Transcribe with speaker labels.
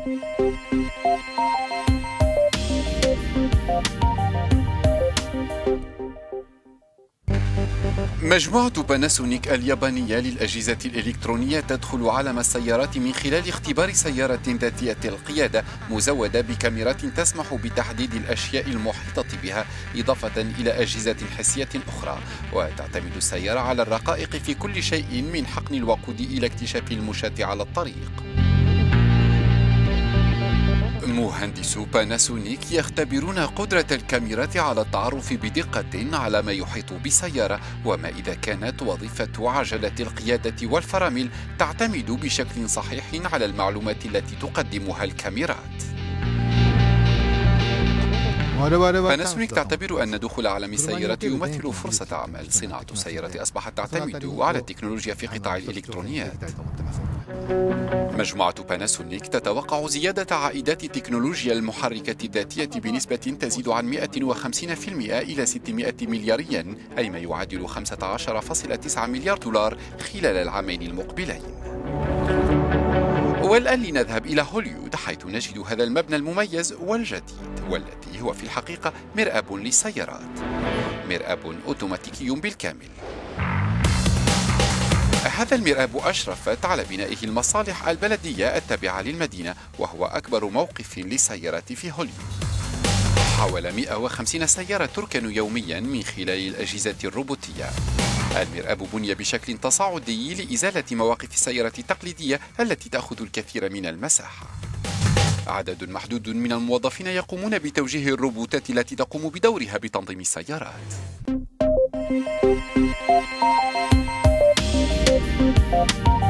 Speaker 1: مجموعة باناسونيك اليابانية للأجهزة الإلكترونية تدخل عالم السيارات من خلال اختبار سيارة ذاتية القيادة مزودة بكاميرات تسمح بتحديد الأشياء المحيطة بها، إضافة إلى أجهزة حسية أخرى. وتعتمد السيارة على الرقائق في كل شيء من حقن الوقود إلى اكتشاف المشاة على الطريق. مهندسو باناسونيك يختبرون قدرة الكاميرات على التعرف بدقة على ما يحيط بالسيارة، وما إذا كانت وظيفة عجلة القيادة والفرامل تعتمد بشكل صحيح على المعلومات التي تقدمها الكاميرات. باناسونيك تعتبر أن دخول عالم السيارة يمثل فرصة عمل. صناعة السيارة أصبحت تعتمد على التكنولوجيا في قطاع الإلكترونيات. مجموعة باناسونيك تتوقع زيادة عائدات التكنولوجيا المحركة الذاتية بنسبة تزيد عن 150% إلى 600 مليار ين، أي ما يعادل 15.9 مليار دولار خلال العامين المقبلين. والآن لنذهب إلى هوليوود، حيث نجد هذا المبنى المميز والجديد، والذي هو في الحقيقة مرآب للسيارات، مرآب أوتوماتيكي بالكامل. هذا المرآب أشرفت على بنائه المصالح البلدية التابعة للمدينة، وهو أكبر موقف للسيارات في هوليوود. حوالي 150 سيارة تركن يوميا من خلال الأجهزة الروبوتية. المرآب بني بشكل تصاعدي لإزالة مواقف السيارة التقليدية التي تأخذ الكثير من المساحة. عدد محدود من الموظفين يقومون بتوجيه الروبوتات التي تقوم بدورها بتنظيم السيارات.